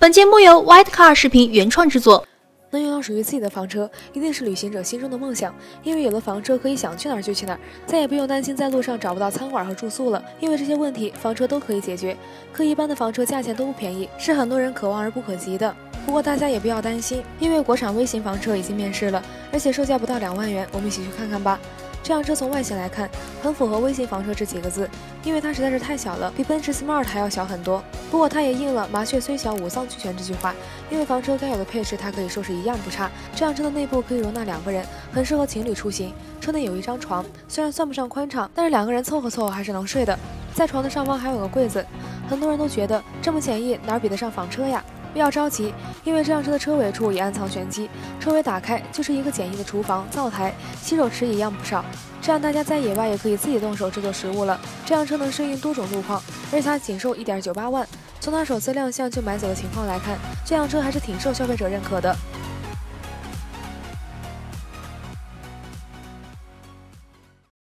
本节目由 White Car 视频原创制作。 能拥有属于自己的房车，一定是旅行者心中的梦想。因为有了房车，可以想去哪儿就去哪儿，再也不用担心在路上找不到餐馆和住宿了。因为这些问题，房车都可以解决。可一般的房车价钱都不便宜，是很多人可望而不可及的。不过大家也不要担心，因为国产微型房车已经面世了，而且售价不到2万元。我们一起去看看吧。这辆车从外形来看，很符合微型房车这几个字，因为它实在是太小了，比奔驰 Smart 还要小很多。不过它也应了麻雀虽小五脏俱全这句话，因为房车该有的配置它可以说是一样不差。这辆车的内部可以容纳2个人，很适合情侣出行。车内有一张床，虽然算不上宽敞，但是2个人凑合凑合还是能睡的。在床的上方还有个柜子，很多人都觉得这么简易哪比得上房车呀？不要着急，因为这辆车的车尾处也暗藏玄机。车尾打开就是一个简易的厨房、灶台，洗手池一样不少，这样大家在野外也可以自己动手制作食物了。这辆车能适应多种路况，而且它仅售1.98万。从它首次亮相就买走的情况来看，这辆车还是挺受消费者认可的。